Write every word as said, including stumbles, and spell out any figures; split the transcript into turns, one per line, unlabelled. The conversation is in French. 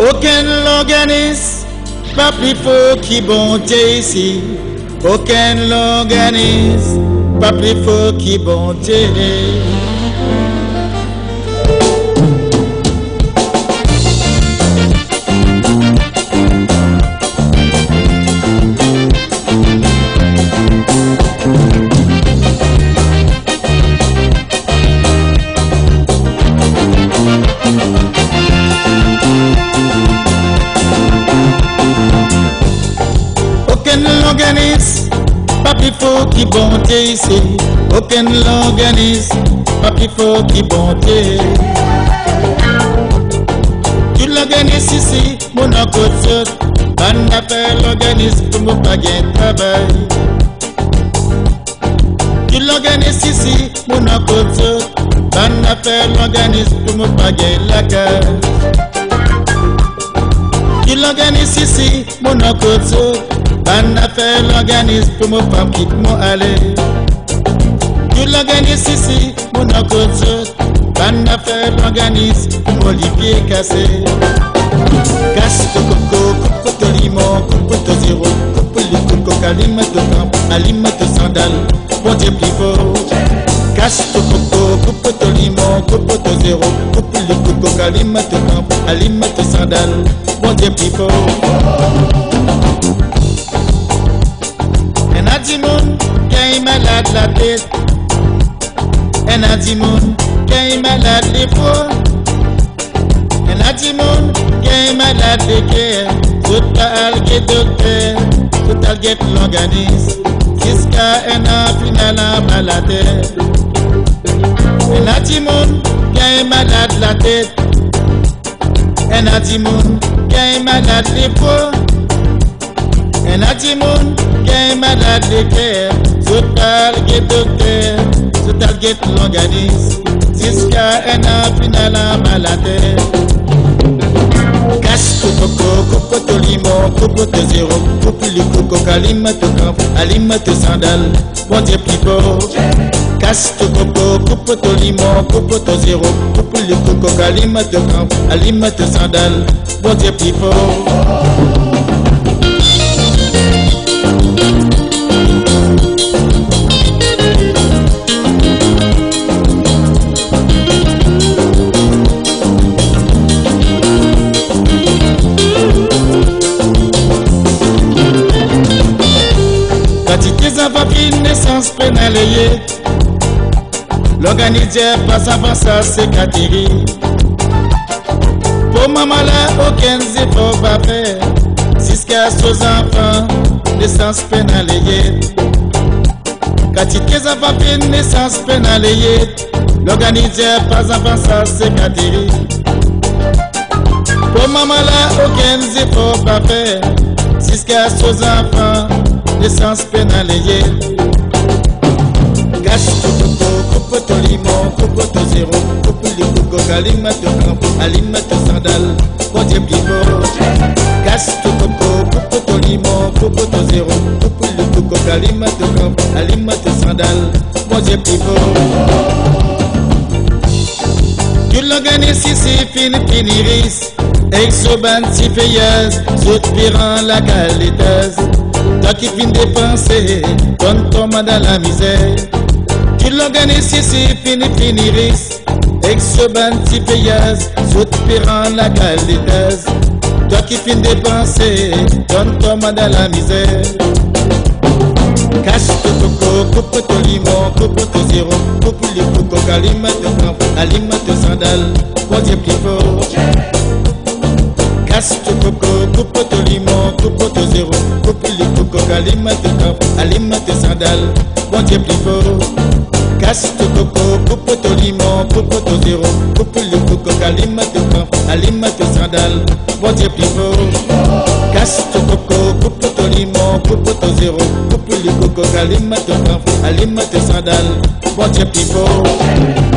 Aucun Longanis, pas plus fort qui bon Dieu ici. Aucun Longanis, pas plus fort qui bon Dieu. Longanis, pas plus fort qui bonté ici. Aucun Longanis, pas plus fort qui bonté. Tu Longanis ici, mon côté, ban affaire Longanis pour me payer travail. Tu Longanis ici, mon côté, ban affaire Longanis pour me payer la case. Tu Longanis ici, mon côté. Ban affaire Longanis pour me pas quitte moi aller. Tu Longanis ici, mon côté. Ban affaire Longanis pour me les pieds cassés. Casse ton coco, coupe ton limon, coupe ton zéro, coupe le coco, alime ton camp, alime ton sandal, bon Dieu plus fort. Casse ton coco, coupe ton limon, coupe ton zéro, coupe le coco, alime ton camp, alime ton sandal, bon Dieu plus fort. Un adimoun qui est malade la tête. Un adimoun qui est malade les foies. Un adimoun qui est malade les cœurs. Tout a algué docteur, tout a algué Longanis. Jusqu'à un an final en malade. Un adimoun qui est malade la tête. Un adimoun qui est malade les foies. Un adimoun qui est malade de cœur, tout algué docteur, tout algué Longanis, jusqu'à un an final en malade. Casse ton coco, coupe ton limon, coupe ton zéro, coupe le coco, alime ton camp, alime ton sandal, bon Dieu plus fort. Casse ton coco, coupe ton limon, coupe ton zéro, coupe le coco, alime ton camp, alime ton sandal, bon Dieu plus fort. Enfants qui naissance pénalisée, l'organisé passe avant ça c'est catéré. Pour maman là, aucun effort va faire, jusqu'à ses enfants, naissance pénalisée. Quand tes enfants qui naissance pénalisée, l'organisé passe avant ça c'est catéré. Pour maman là, aucun effort va faire, jusqu'à ses enfants, naissance pénalisée. Cache ton coco, coupe ton limon, coupe ton zéro, coupe le coco, alime ton camp, alime ton sandal, bon Dieu plus fort. Cache ton coco, coupe ton limon, coupe ton zéro, coupe le coco, alime ton camp, alime ton sandal, bon Dieu plus fort. Tu Longanis ici, fini finiris, exoban si feyeuse, soupirant la caliteuse. Toi qui finis de penser, donne ton main dans la misère. Tu Longanis ici, fini finiris, exoban si feyeuse, soupirant la caliteuse. Toi qui finis de penser, donne ton main dans la misère. Cache ton coco, coupe ton limon, coupe ton zéro, coupe le coco, alime ton camp, alime ton sandal, bon Dieu plus fort. Casse ton coco, coupe ton limon, coupe ton zéro, coupe le coco, alime ton camp, alime ton sandal, bon Dieu plus fort. Casse ton coco, coupe ton limon, coupe ton zéro, coupe le coco, alime ton camp, alime ton sandal, bon Dieu plus fort. Casse ton coco, coupe ton limon, coupe ton zéro, coupe le coco, alime ton camp, alime ton sandal, bon Dieu plus fort.